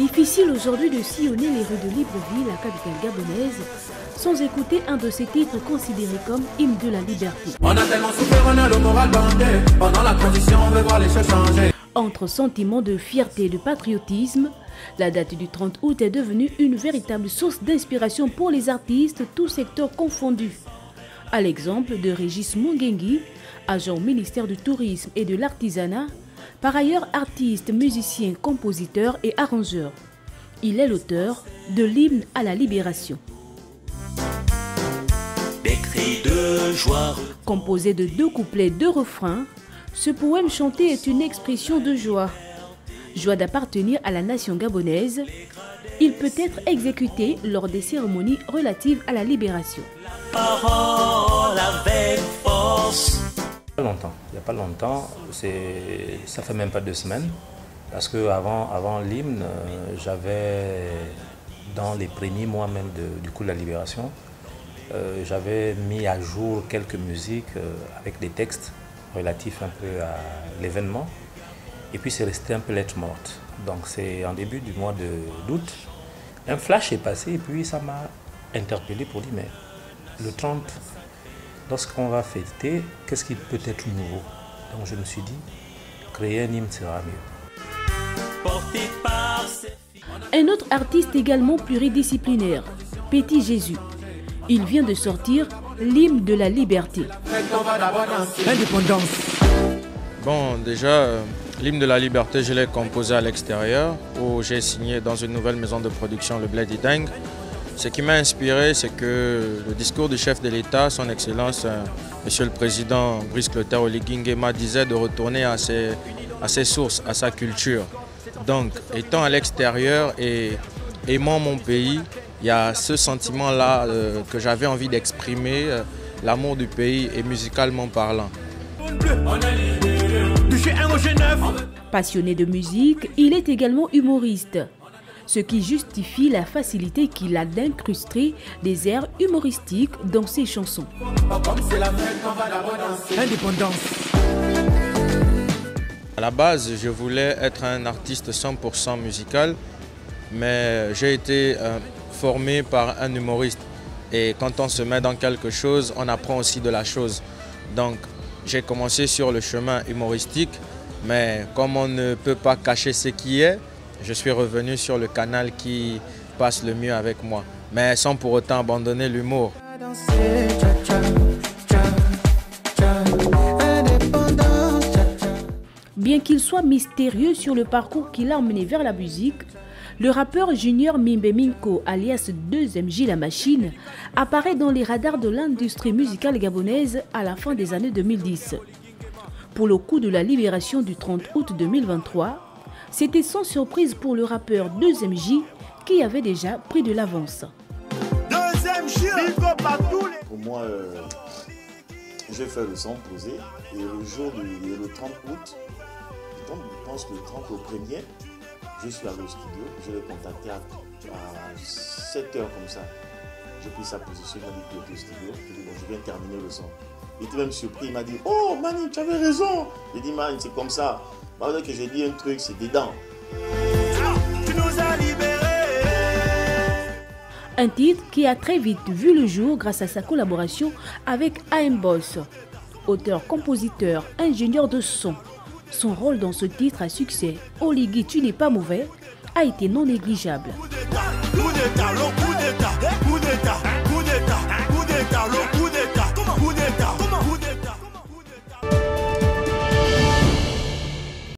Difficile aujourd'hui de sillonner les rues de Libreville, la capitale gabonaise, sans écouter un de ces titres considérés comme hymne de la liberté. On a tellement souffert, on a le moral bandé. Pendant la transition, on veut voir les choses changer. Entre sentiments de fierté et de patriotisme, la date du 30 août est devenue une véritable source d'inspiration pour les artistes, tous secteurs confondus. À l'exemple de Régis Mungengui, agent au ministère du Tourisme et de l'Artisanat, par ailleurs artiste, musicien, compositeur et arrangeur. Il est l'auteur de l'hymne à la libération. Des cris de joie. Composé de 2 couplets, 2 refrains, ce poème chanté est une expression de joie. Joie d'appartenir à la nation gabonaise. Il peut être exécuté lors des cérémonies relatives à la libération. Parole avec force. Il n'y a pas longtemps, ça fait même pas 2 semaines, parce que avant l'hymne, j'avais, dans les premiers mois même du coup de la libération, j'avais mis à jour quelques musiques avec des textes relatifs un peu à l'événement, et puis c'est resté un peu lettre morte. Donc c'est en début du mois d'août, un flash est passé et puis ça m'a interpellé pour dire mais le 30, lorsqu'on va fêter, qu'est-ce qui peut être nouveau? Donc je me suis dit, créer un hymne sera mieux. Un autre artiste également pluridisciplinaire, Petit Jésus. Il vient de sortir l'hymne de la liberté. Indépendance. Bon, déjà, l'hymne de la liberté, je l'ai composé à l'extérieur, où j'ai signé dans une nouvelle maison de production, le Bled Deng. Ce qui m'a inspiré, c'est que le discours du chef de l'État, son Excellence, Monsieur le Président Brice Clotaire Oligui Nguema, disait de retourner à ses sources, à sa culture. Donc, étant à l'extérieur et aimant mon pays, il y a ce sentiment-là que j'avais envie d'exprimer, l'amour du pays et musicalement parlant. Passionné de musique, il est également humoriste, ce qui justifie la facilité qu'il a d'incruster des airs humoristiques dans ses chansons. Indépendance. À la base, je voulais être un artiste 100% musical, mais j'ai été formé par un humoriste. Et quand on se met dans quelque chose, on apprend aussi de la chose. Donc, j'ai commencé sur le chemin humoristique, mais comme on ne peut pas cacher ce qui est, je suis revenu sur le canal qui passe le mieux avec moi, mais sans pour autant abandonner l'humour. Bien qu'il soit mystérieux sur le parcours qu'il a emmené vers la musique, le rappeur Junior Mimbe Minko, alias 2MJ La Machine, apparaît dans les radars de l'industrie musicale gabonaise à la fin des années 2010. Pour le coup de la libération du 30 août 2023, c'était sans surprise pour le rappeur 2MJ qui avait déjà pris de l'avance. Pour moi, j'ai fait le son posé et le jour le 30 août, je pense que le 30 au 1er, je suis allé au studio, je l'ai contacté à 7h comme ça. J'ai pris sa position, il m'a dit qu'il était au studio, je lui ai dit bon, je viens terminer le son. Il était même surpris, il m'a dit oh Mani, tu avais raison. J'ai dit man, c'est comme ça. Malgré que j'ai dit un truc, c'est dedans. Tu nous as libérés. Un titre qui a très vite vu le jour grâce à sa collaboration avec AM Boss, auteur, compositeur, ingénieur de son. Son rôle dans ce titre à succès, Oligui, tu n'es pas mauvais, a été non négligeable. Coup d'état, le coup d'état.